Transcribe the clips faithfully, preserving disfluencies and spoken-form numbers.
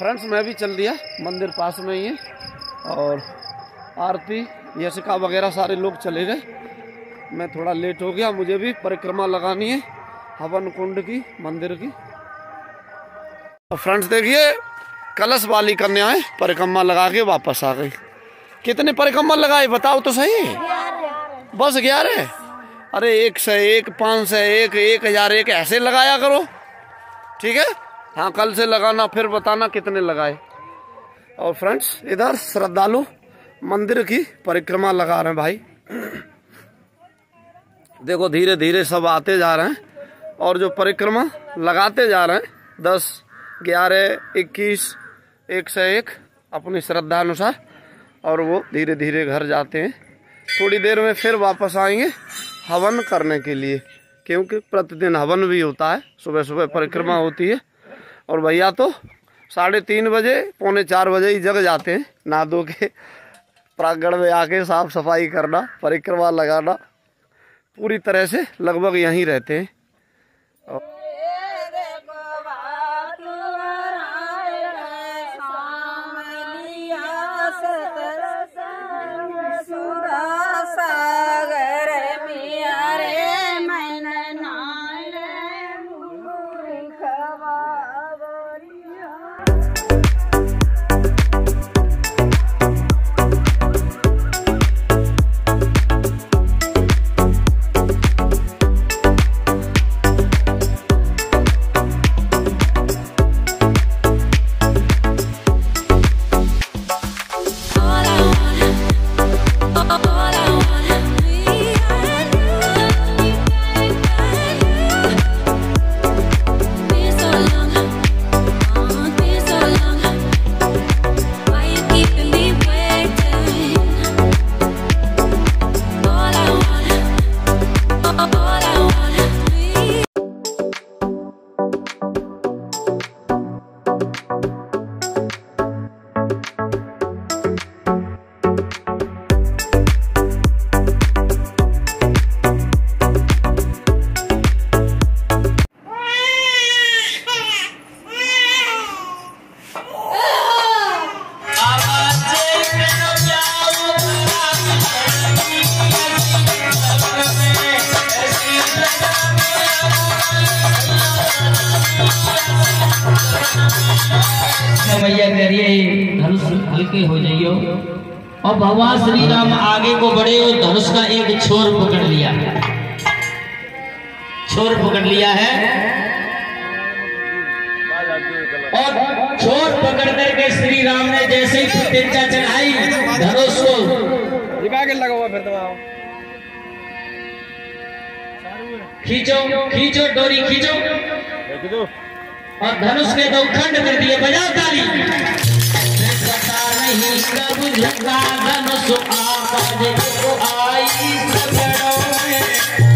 Friends मैं भी चल दिया, मंदिर पास में ही है और आरती यशिका वगैरह सारे लोग चले गए। मैं थोड़ा लेट हो गया, मुझे भी परिक्रमा लगानी है हवन कुंड की, मंदिर की। और फ्रेंड्स देखिए कलश वाली कन्याएं परिक्रमा लगा के वापस आ गई। कितने परिक्रमा लगाए बताओ तो सही? बस ग्यारह? अरे एक से एक, पाँच से एक, एक हजार एक, ऐसे लगाया करो, ठीक है? हाँ कल से लगाना, फिर बताना कितने लगाए। और फ्रेंड्स इधर श्रद्धालु मंदिर की परिक्रमा लगा रहे हैं भाई। देखो धीरे धीरे सब आते जा रहे हैं और जो परिक्रमा लगाते जा रहे हैं दस, ग्यारह, इक्कीस, एक से एक अपनी श्रद्धा अनुसार, और वो धीरे धीरे घर जाते हैं। थोड़ी देर में फिर वापस आएंगे हवन करने के लिए, क्योंकि प्रतिदिन हवन भी होता है, सुबह सुबह परिक्रमा होती है। और भैया तो साढ़े तीन बजे पौने चार बजे ही जग जाते हैं, नहा धो के प्रांगण में आके साफ सफाई करना, परिक्रमा लगाना, पूरी तरह से लगभग यहीं रहते हैं। मैया कह रही है धनुष हल्के हो जाइयो। और भगवान श्री राम आगे को बढ़े और धनुष का एक छोर पकड़ लिया, छोर पकड़ लिया है और छोर पकड़ करके श्री राम ने जैसे ही प्रतिज्ञा चढ़ाई धनुष को लगा हुआ, फिर खींचो खींचो डोरी खींचो और धनुष के दो खंड कर दिए। बजाओ ताली। पता नहीं कब झुका धनुष आवाज को आई सगड़ों में।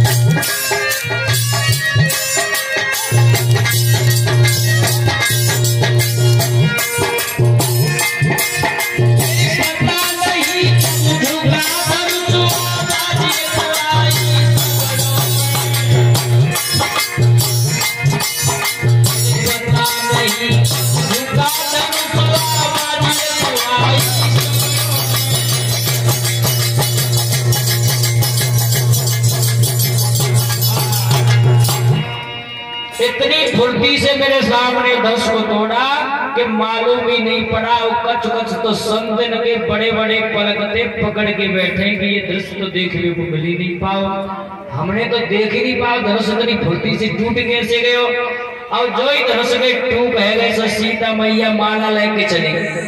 इतनी फुर्ती से मेरे सामने धनुष को तोड़ा कि मालूम ही नहीं पड़ा। कच कच तो संदन के बड़े बड़े पलकते पकड़ के बैठे कि ये दृश्य तो देखने को मिल ही नहीं पाओ, हमने तो देख ही नहीं पाओ। धनुष इतनी फुर्ती से टूट कैसे गयो। और जो ही धनुष के टूट है गए सो सीता मैया माला लेके चली गई।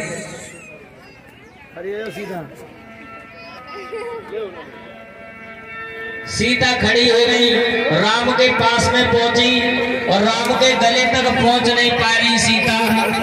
सीता खड़ी हो गई, राम के पास में पहुंची और राम के गले तक पहुंच नहीं पा रही सीता,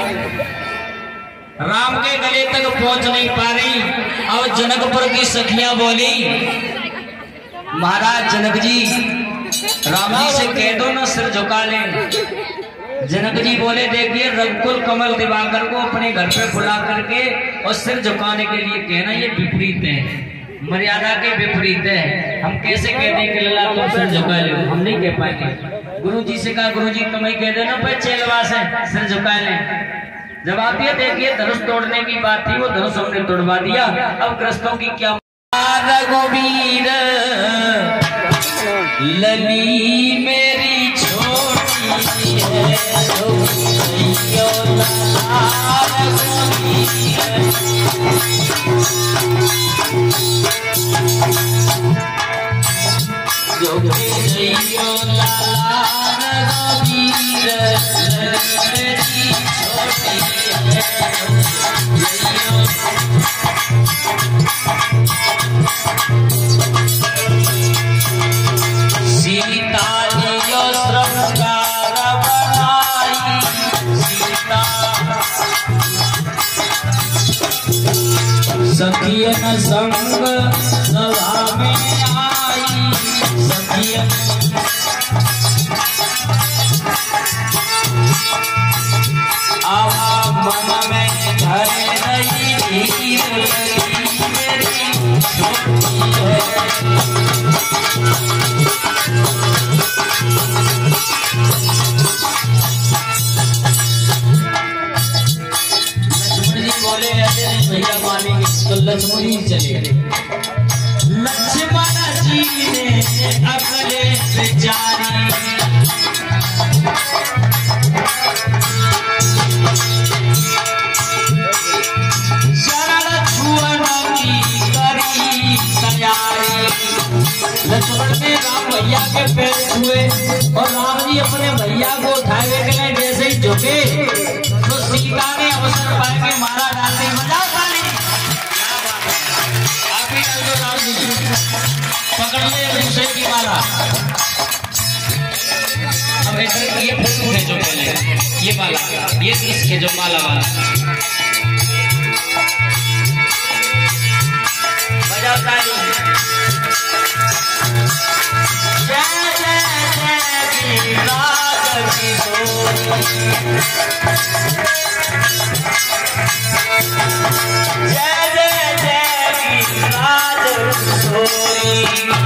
राम के गले तक पहुंच नहीं पा रही। और जनकपुर की सखियां बोली, महाराज जनक जी राम जी से कह दो ना सिर झुका लें। जनक जी बोले देखिए रघुकुल कमल दिवाकर को अपने घर पे बुला करके और सिर झुकाने के लिए कहना ये विपरीत है, मर्यादा के विपरीत है। हम कैसे कह दें कि लला तुम सिर झुका लो, हम नहीं कह पाएंगे। गुरु जी से कहा गुरु जी तुम्हें कह देना भाई चेलवा से सिर झुका लें। जब आती है देखिए धनुष तोड़ने की बात थी, वो धनुष हमने तोड़वा दिया। अब ग्रस्तों की क्या रघुवीर लली मेरी छोटी है जो जइयो लाला रघुवीर लली मेरी छोटी है सीता लियो श्रृंगार बनाई सीता सखियन संग सभा में आई सखियन आवा मन में धरे नहीं धीर मेरी छोटी है बोले ऐसे नहीं भैया मानेंगे तो लक्ष्मण ही चले। लक्ष्मण जी ने अगले बेचारी शरण छुअन की करी तैयारी। लक्ष्मण ने राम भैया के पैर छुए और राम जी अपने भैया को उठाए के लिए जैसे ही झुके तो सीता ने अवसर पाया कि मारा डालते मजा खाली क्या बात है। आप ही डाल दो राम जी पकड़ ले दूसरे की माला। अब इधर ये फोटो है जो पहले ये माला ये इसके जो माला वाला बजाओ ताली। जय जय जय राज किशोरी जय जय जय राज किशोरी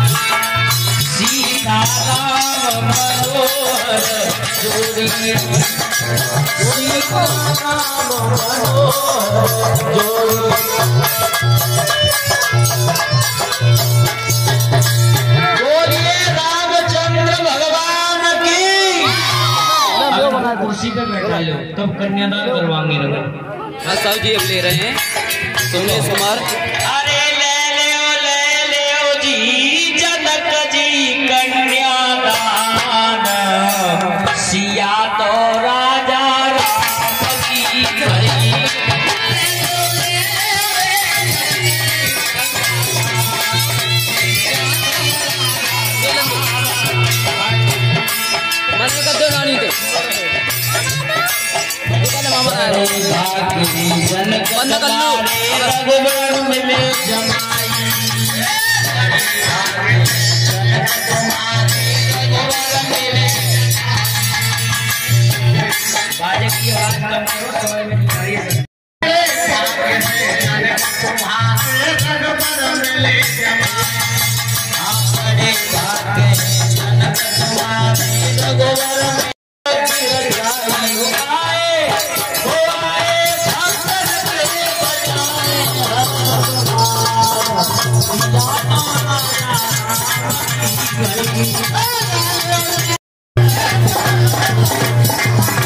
सीता राम मनोहर जोड़ी जोड़ी राम मनोहर जोड़ी बोलिए रामचंद्र भगवान की। कुर्सी पे बैठा लो तब कन्यादान करवाएंगे लोग। हाँ साहब जी अब ले रहे हैं सोने सुमार। अरे ले ले ले ले जी जनक जी कन्यादान सिया तो राजा राम की करी। मन कर दो रानी तो बंद कर लो रघुवर मिले जमाई बाजे की आवाज कम करो समझ में नहीं आ रही है। Oh,